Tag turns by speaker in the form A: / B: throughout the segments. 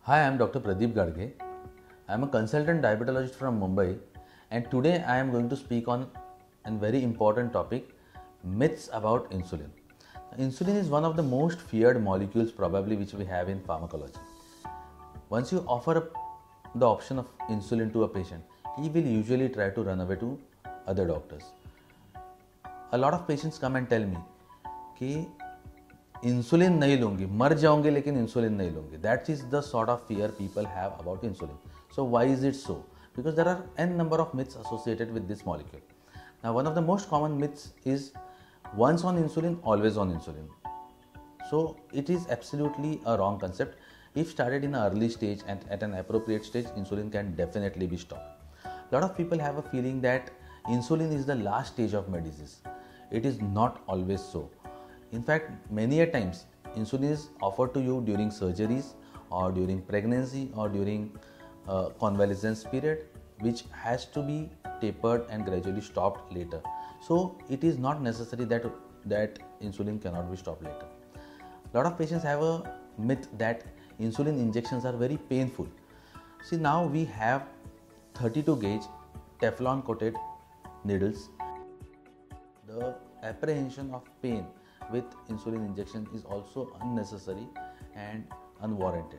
A: Hi, I am Dr. Pradeep Gadge. I am a consultant diabetologist from Mumbai, and today I am going to speak on a very important topic, myths about insulin. Insulin is one of the most feared molecules probably which we have in pharmacology. Once you offer the option of insulin to a patient, he will usually try to run away to other doctors. A lot of patients come and tell me कि insulin नहीं लूंगी, मर जाऊंगी लेकिन insulin नहीं लूंगी. That is the sort of fear people have about insulin. So why is it so? Because there are n number of myths associated with this molecule. Now one of the most common myths is once on insulin, always on insulin. So it is absolutely a wrong concept. If started in an early stage and at an appropriate stage, insulin can definitely be stopped. A lot of people have a feeling that insulin is the last stage of my disease. It is not always so. In fact, many a times insulin is offered to you during surgeries or during pregnancy or during convalescence period, which has to be tapered and gradually stopped later. So it is not necessary that insulin cannot be stopped later. A lot of patients have a myth that insulin injections are very painful. See, now we have 32 gauge Teflon coated needles. The apprehension of pain with insulin injection is also unnecessary and unwarranted.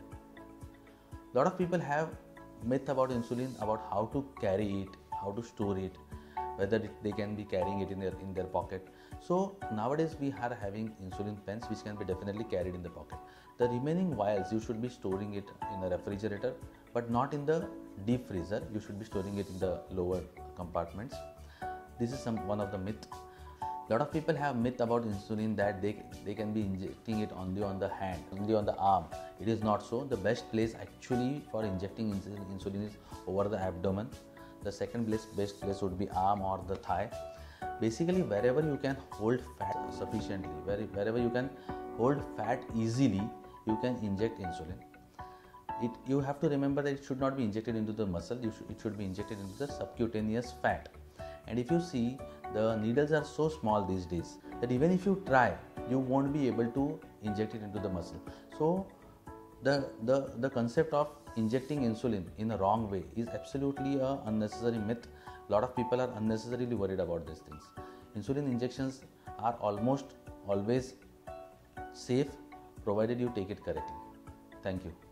A: A lot of people have myth about insulin, about how to carry it, how to store it, whether they can be carrying it in their pocket. So nowadays we are having insulin pens which can be definitely carried in the pocket. The remaining vials you should be storing it in a refrigerator, but not in the deep freezer. You should be storing it in the lower compartments. This is one of the myth. A lot of people have myth about insulin that they can be injecting it only on the hand, only on the arm. It is not so. The best place actually for injecting insulin is over the abdomen. The second best place would be arm or the thigh. Basically, wherever you can hold fat sufficiently, wherever you can hold fat easily, you can inject insulin. You have to remember that it should not be injected into the muscle. It should be injected into the subcutaneous fat. And if you see, the needles are so small these days that even if you try, you won't be able to inject it into the muscle. So the concept of injecting insulin in a wrong way is absolutely an unnecessary myth. A lot of people are unnecessarily worried about these things. Insulin injections are almost always safe provided you take it correctly. Thank you.